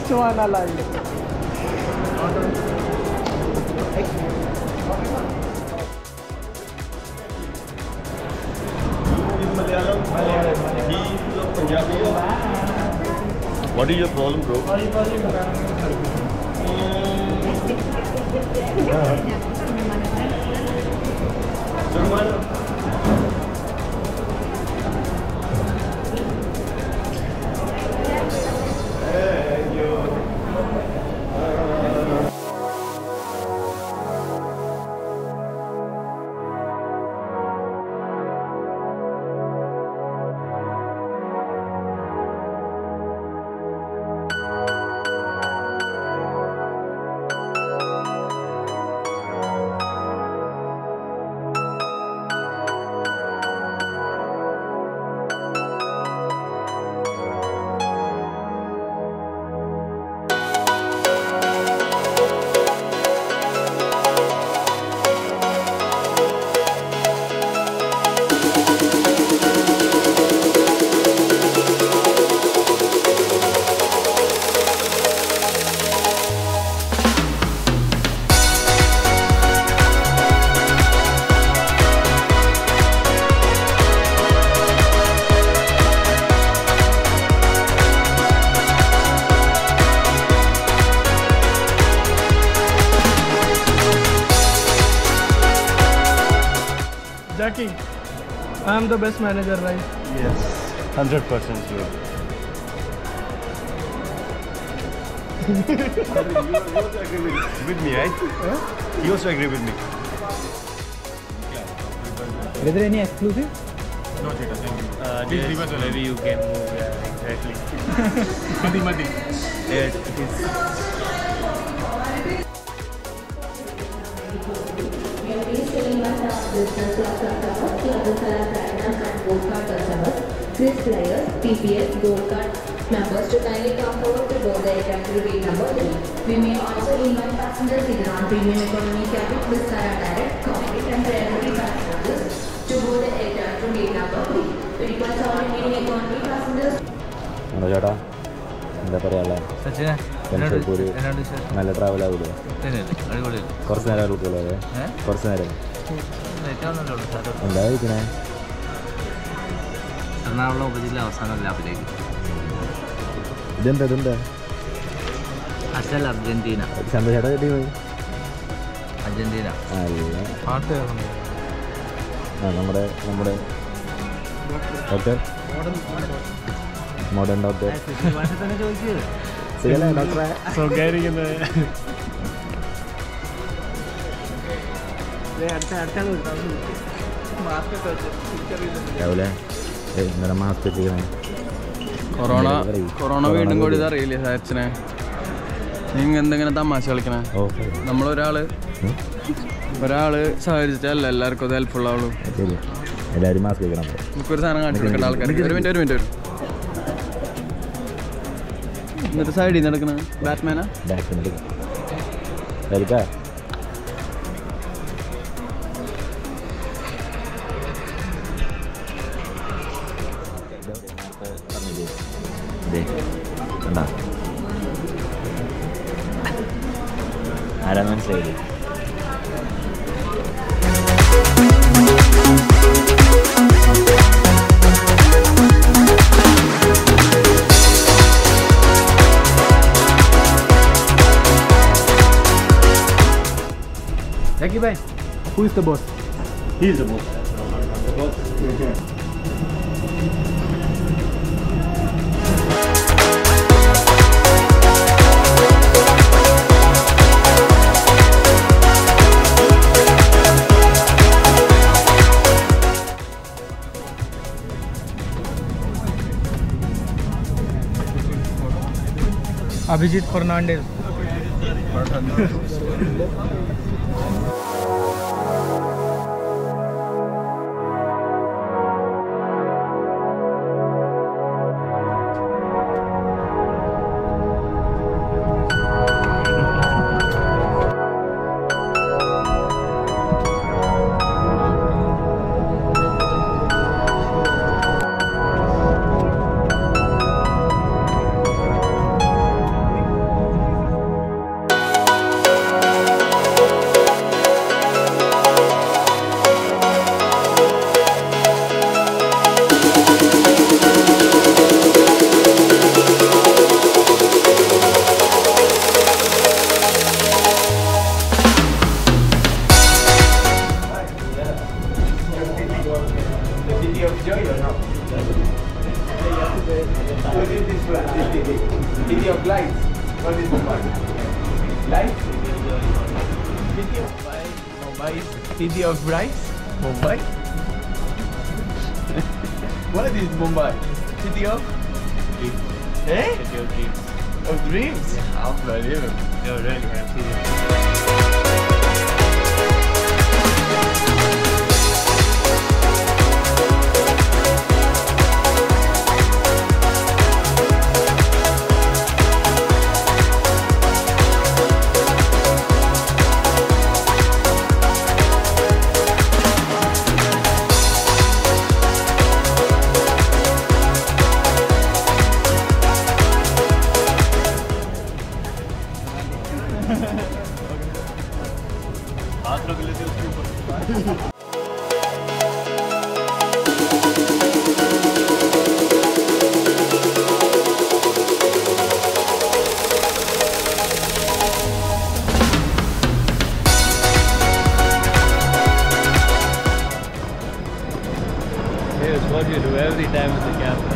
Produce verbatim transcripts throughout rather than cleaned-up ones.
Chumana line. What is your problem, bro? Jackie, I am the best manager, right? Yes, one hundred percent sure. You also agree with, with me, right? Huh? You also agree with me. Is there any exclusive? Not yet, thank you. Uh, yes, maybe you can move, yeah, exactly. Madi, Madi. Yes, it is. Chris players, P P S, go-kart members to kindly come forward to board the aircraft to gate number three. We may also invite passengers either on premium economy cabin, Vistara direct, cockpit and priority passengers to board the aircraft to gate number three. We request all remaining economy passengers. Hello, എന്താ പറയാ ജംഷഡ്പൂർ നല്ല travel ആവില്ലേ? കുറച്ച് നേരം എടുക്കുമല്ലോ അതെ കുറച്ച് നേരം എന്താ കഴിക്കണേ? എറണാകുളം ഉപജില്ല അവസാനം ലാബിലേക്ക്. ഇതെന്താ ഇതെന്താ? അസൽ അർജന്റീന. ചന്ദ്രചേട്ടാ കിട്ടി പോയി അർജന്റീന അല്ല പാട്ട് ആ നമ്മുടെ നമ്മുടെ ഡോക്ടർ മോഡേൺ ഡോക്ടർ തന്നെ ചോദിച്ചത് ശരിയല്ലേ ഡോക്ടറെ? സ്വകാര്യക്കുന്നത് രാവിലെ ഇന്നലെ മാസ്ക് വെച്ചിരിക്കണേ. കൊറോണ കൊറോണ വീണ്ടും കൂടി ഇതറിയില്ലേ സാച്ചനെ? നിങ്ങൾ എന്തെങ്കിലും തമാശ കളിക്കണേ? നമ്മളൊരാള് ഒരാള് സഹകരിച്ചിട്ടല്ല എല്ലാവർക്കും അത് ഹെൽപ്ഫുൾ ആവുള്ളൂ. എല്ലാവരും മാസ്ക് വെക്കണം. നമുക്കൊരു സാധനം കാണിച്ചു കൊടുക്കേണ്ട ആൾക്കാർ. ഒരു മിനിറ്റ് ഒരു മിനിറ്റ് വരും. എന്നിട്ട് സൈഡിൽ നിന്ന് എടുക്കണ ബാറ്റ്മാനാ? ബാറ്റ്മാൻ എടുക്കാം. കണ്ടാ ആരാന്ന് മനസ്സിലായില്ലേ? Jackie bhai, who is the boss? He is the boss. The boss. Abhijit Fernandez. Rice? City of Mumbai. Mumbai is city of rice. Mumbai. What is Mumbai? City of dreams. Eh? City of dreams. Of dreams? Yeah. Unbelievable. No, really, I'm serious. Here's what you do every time with the camera.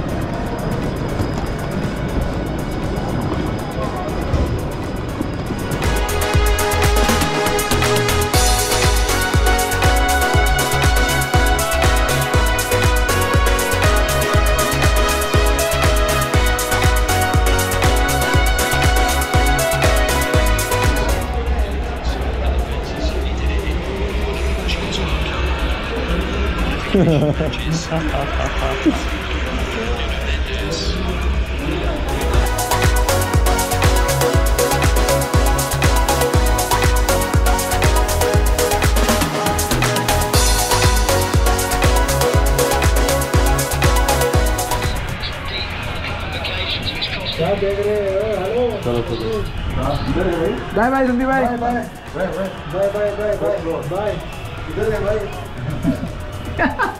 Bye bye Sandeep भाई bye bye bye bye bye bye bye इधर है भाई